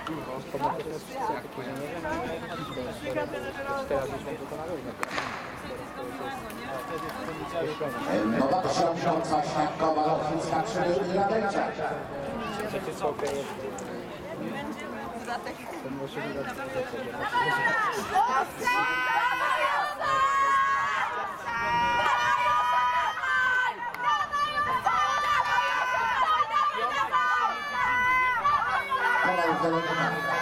Nowa książąca szlakowa lotnicka przybyli na dęciach. Kolej